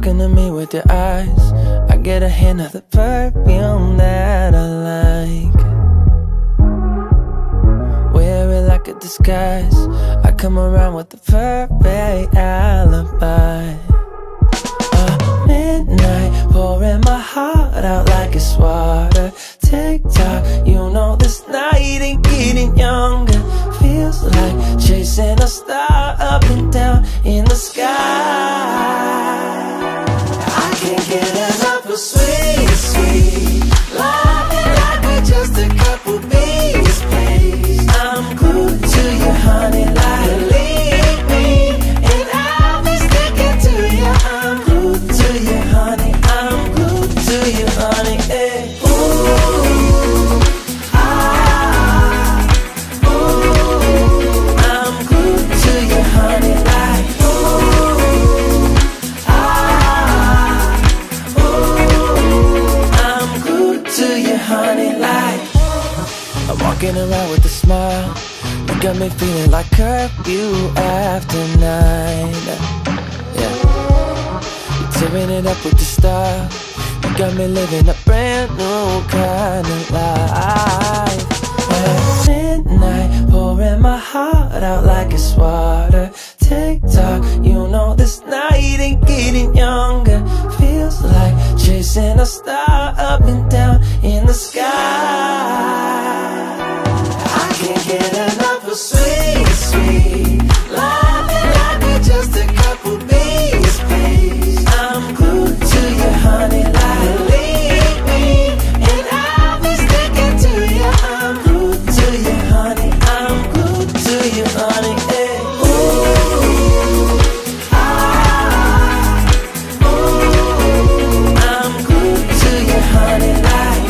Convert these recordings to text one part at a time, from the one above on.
talking to me with your eyes. I get a hint of the perfume that I like. Wear it like a disguise. I come around with the perfect alibi. Midnight, pouring my heart out like it's water. Tick-tock, you know this night ain't getting younger. Feels like chasing a star up and down in the sky. I can't get enough of sweet, sweet loving like we're just a couple bees, please. I'm glued to you, honey, like leave me, and I'll be sticking to you. I'm glued to you, honey, I'm glued to you, honey, hey. Walking around with a smile, you got me feeling like curfew after 9. Yeah, you're tearing it up with the style. You got me living a brand new kind of life. At midnight, pouring my heart out like it's water. Tick-tock, you know this night ain't getting younger. Feels like chasing a star up and down in the sky. Can't get enough of sweet, sweet loving like we're just a couple bees, please. I'm glued to you, honey, like leave me, and I'll be sticking to you. I'm glued to you, honey, I'm glued to you, honey, hey. Ooh, ah, ooh, I'm glued to you, honey, like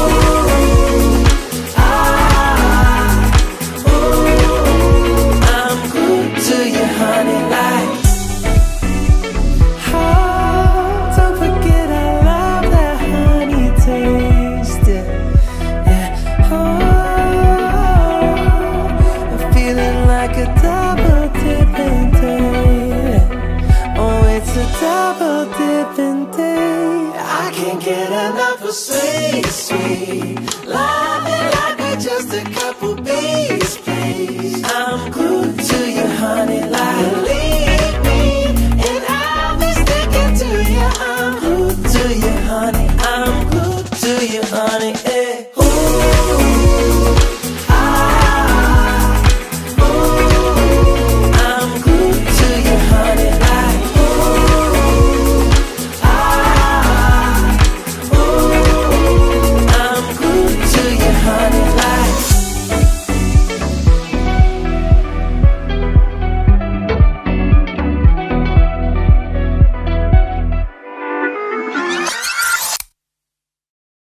sweet, sweet loving like we're just a couple bees, please. I'm cool.